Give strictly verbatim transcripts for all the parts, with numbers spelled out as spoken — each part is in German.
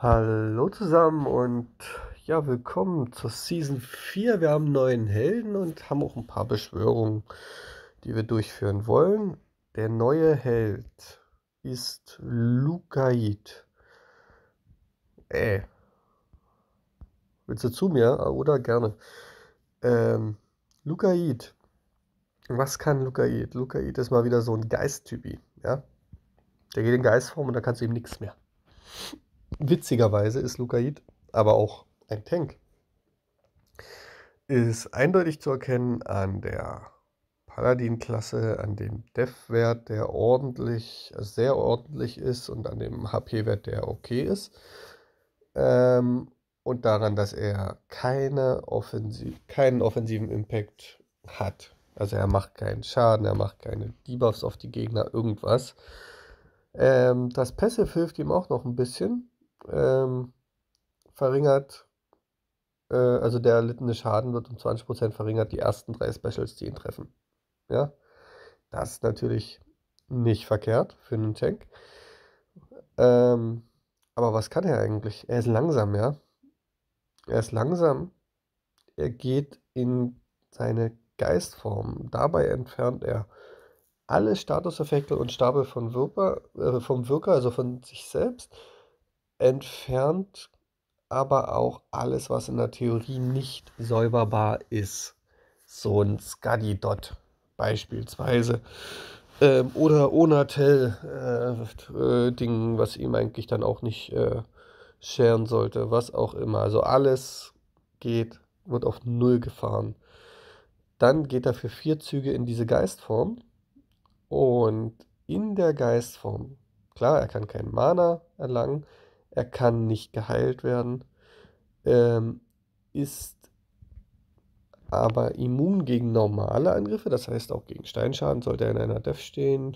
Hallo zusammen und ja, willkommen zur Season vier. Wir haben einen neuen Helden und haben auch ein paar Beschwörungen, die wir durchführen wollen. Der neue Held ist Lucaid. Äh, willst du zu mir? Ah, oder gerne. Ähm, Lucaid. Was kann Lucaid? Lucaid ist mal wieder so ein Geisttypi, ja? Der geht in Geistform und da kannst du ihm nichts mehr. Witzigerweise ist Lucaid aber auch ein Tank. Ist eindeutig zu erkennen an der Paladin-Klasse, an dem Dev-Wert, der ordentlich, also sehr ordentlich ist und an dem H P-Wert, der okay ist. Ähm, und daran, dass er keine Offensiv, keinen offensiven Impact hat. Also er macht keinen Schaden, er macht keine Debuffs auf die Gegner, irgendwas. Ähm, das Passive hilft ihm auch noch ein bisschen. Ähm, verringert Äh, also der erlittene Schaden wird um zwanzig Prozent verringert, die ersten drei Specials, die ihn treffen. Ja, das ist natürlich nicht verkehrt für einen Tank. Ähm, aber was kann er eigentlich? Er ist langsam, ja. Er ist langsam. Er geht in seine Geistform. Dabei entfernt er alle Statuseffekte und Stapel von Wirker, äh, vom Wirker, also von sich selbst. Entfernt aber auch alles, was in der Theorie nicht säuberbar ist. So ein Scuddy-Dot beispielsweise. Ähm, oder Onatel-Ding, was ihm eigentlich dann auch nicht äh, scheren sollte. Was auch immer. Also alles geht, wird auf Null gefahren. Dann geht er für vier Züge in diese Geistform. Und in der Geistform, klar, er kann keinen Mana erlangen, er kann nicht geheilt werden, ähm, ist aber immun gegen normale Angriffe, das heißt auch gegen Steinschaden, sollte er in einer Def stehen,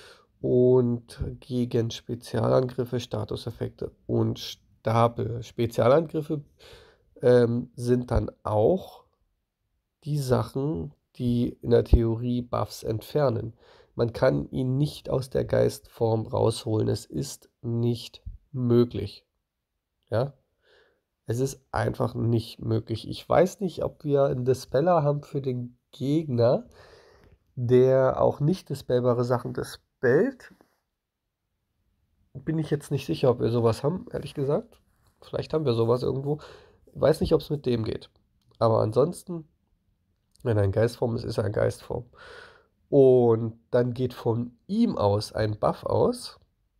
und gegen Spezialangriffe, Statuseffekte und Stapel. Spezialangriffe ähm, sind dann auch die Sachen, die in der Theorie Buffs entfernen. Man kann ihn nicht aus der Geistform rausholen. Es ist nicht möglich. Ja? Es ist einfach nicht möglich. Ich weiß nicht, ob wir einen Dispeller haben für den Gegner, der auch nicht dispellbare Sachen dispellt. Bin ich jetzt nicht sicher, ob wir sowas haben, ehrlich gesagt. Vielleicht haben wir sowas irgendwo. Weiß nicht, ob es mit dem geht. Aber ansonsten, wenn er ein Geistform ist, ist er ein Geistform. Und dann geht von ihm aus ein Buff aus,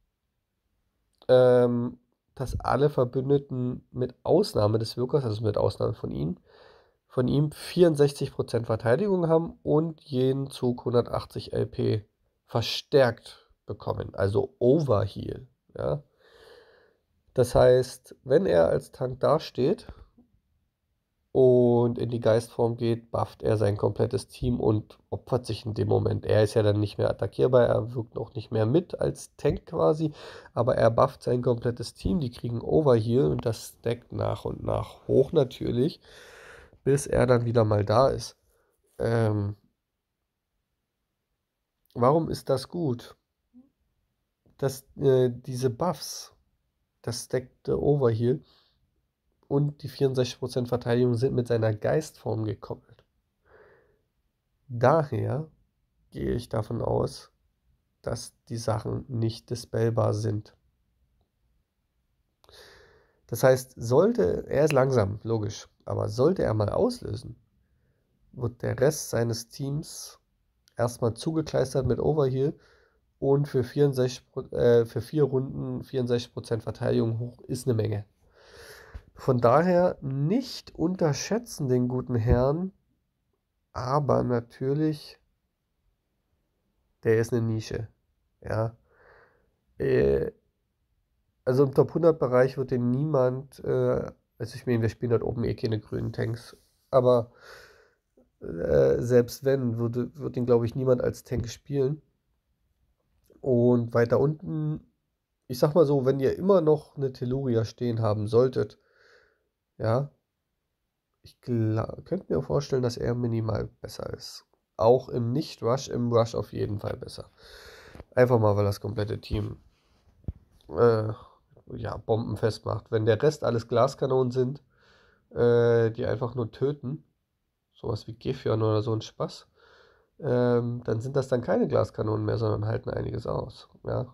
ähm, dass alle Verbündeten mit Ausnahme des Wirkers, also mit Ausnahme von ihm, von ihm vierundsechzig Prozent Verteidigung haben und jeden Zug hundertachtzig L P verstärkt bekommen, also Overheal. Ja? Das heißt, wenn er als Tank dasteht und in die Geistform geht, bufft er sein komplettes Team und opfert sich in dem Moment. Er ist ja dann nicht mehr attackierbar, er wirkt auch nicht mehr mit als Tank quasi, aber er bufft sein komplettes Team, die kriegen Overheal und das stackt nach und nach hoch natürlich, bis er dann wieder mal da ist. Ähm, warum ist das gut? Dass äh, diese Buffs, das stackte Overheal und die vierundsechzig Prozent Verteidigung sind mit seiner Geistform gekoppelt. Daher gehe ich davon aus, dass die Sachen nicht dispellbar sind. Das heißt, sollte, er ist langsam, logisch, aber sollte er mal auslösen, wird der Rest seines Teams erstmal zugekleistert mit Overheal und für vierundsechzig, äh, für vier Runden vierundsechzig Prozent Verteidigung hoch ist eine Menge. Von daher nicht unterschätzen den guten Herrn, aber natürlich, der ist eine Nische. Ja. Äh, also im Top hundert Bereich wird den niemand, äh, also ich meine, wir spielen dort oben eh keine grünen Tanks, aber äh, selbst wenn, würde, wird den, glaube ich, niemand als Tank spielen. Und weiter unten, ich sag mal so, wenn ihr immer noch eine Telluria stehen haben solltet, ja, ich könnte mir vorstellen, dass er minimal besser ist. Auch im Nicht-Rush, im Rush auf jeden Fall besser. Einfach mal, weil das komplette Team äh, ja, bombenfest macht. Wenn der Rest alles Glaskanonen sind, äh, die einfach nur töten, sowas wie Gefion oder so ein Spaß, ähm, dann sind das dann keine Glaskanonen mehr, sondern halten einiges aus. Ja.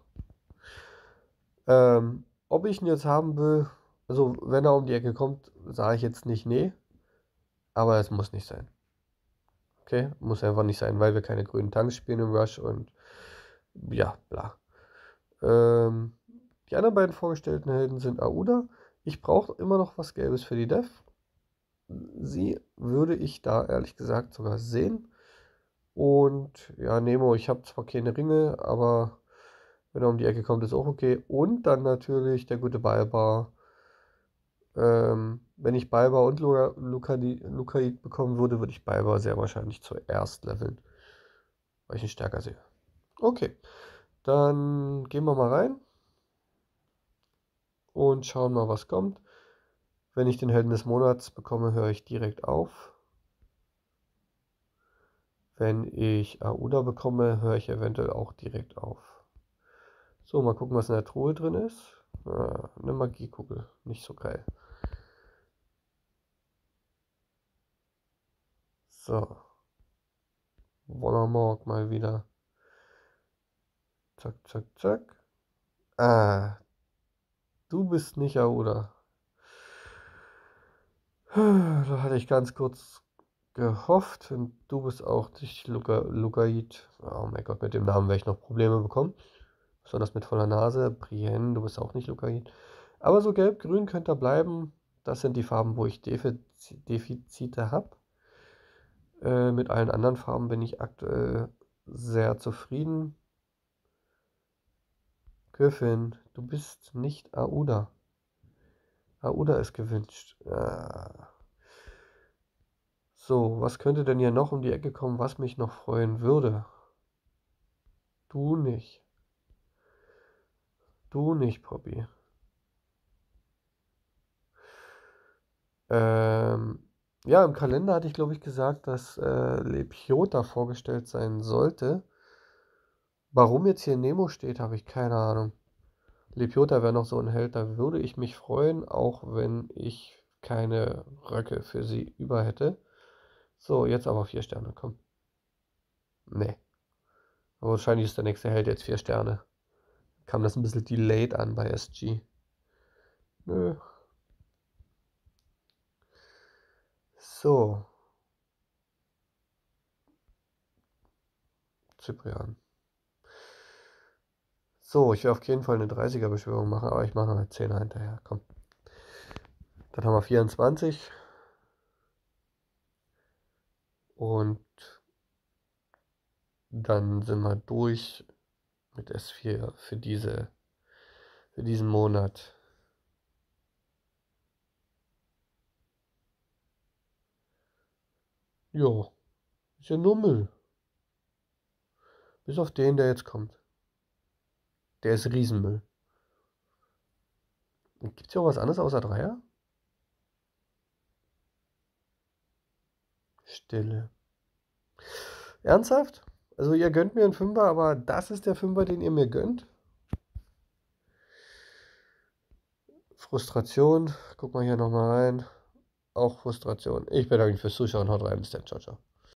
Ähm, ob ich ihn jetzt haben will, also wenn er um die Ecke kommt, sage ich jetzt nicht nee, aber es muss nicht sein. Okay, muss einfach nicht sein, weil wir keine grünen Tanks spielen im Rush und ja, bla. Ähm, die anderen beiden vorgestellten Helden sind Aouda. Ich brauche immer noch was Gelbes für die Dev. Sie würde ich da ehrlich gesagt sogar sehen. Und ja, Nemo, ich habe zwar keine Ringe, aber wenn er um die Ecke kommt, ist auch okay. Und dann natürlich der gute Balbar. Ähm, wenn ich Balbar und Luca, Lucaid bekommen würde, würde ich Balbar sehr wahrscheinlich zuerst leveln, weil ich ihn stärker sehe. Okay, dann gehen wir mal rein und schauen mal, was kommt. Wenn ich den Helden des Monats bekomme, höre ich direkt auf. Wenn ich Aouda bekomme, höre ich eventuell auch direkt auf. So, mal gucken, was in der Truhe drin ist. Ah, eine Magiekugel, nicht so geil. So, Wollermorg mal wieder. Zack, zack, zack. Ah, du bist nicht Aouda. Da hatte ich ganz kurz gehofft. Und du bist auch nicht Luca, Lucaid. Oh mein Gott, mit dem Namen werde ich noch Probleme bekommen. Besonders mit voller Nase. Brienne, du bist auch nicht Lucaid. Aber so gelb-grün könnte er bleiben. Das sind die Farben, wo ich Defiz Defizite habe. Äh, mit allen anderen Farben bin ich aktuell sehr zufrieden. Griffin, du bist nicht Aouda. Aouda ist gewünscht. Ah. So, was könnte denn hier noch um die Ecke kommen, was mich noch freuen würde? Du nicht. Du nicht, Poppy. Ähm, ja, im Kalender hatte ich, glaube ich, gesagt, dass äh, Lepiota vorgestellt sein sollte. Warum jetzt hier Nemo steht, habe ich keine Ahnung. Lepiota wäre noch so ein Held, da würde ich mich freuen, auch wenn ich keine Röcke für sie über hätte. So, jetzt aber vier Sterne, komm. Nee. Aber wahrscheinlich ist der nächste Held jetzt vier Sterne. Kam das ein bisschen delayed an bei S G. Nö. So. Cyprian. So, ich will auf jeden Fall eine dreißiger-Beschwörung machen, aber ich mache noch eine zehner hinterher. Komm. Dann haben wir vierundzwanzig. Und dann sind wir durch mit S vier für diese, für diesen Monat. Jo, ist ja nur Müll. Bis auf den, der jetzt kommt. Der ist Riesenmüll. Gibt es hier auch was anderes außer Dreier? Stille. Ernsthaft? Also ihr gönnt mir einen Fünfer, aber das ist der Fünfer, den ihr mir gönnt? Frustration. Guck mal hier nochmal rein. Auch Frustration. Ich bedanke mich fürs Zuschauen. Haut rein. Bis dann. Ciao, ciao.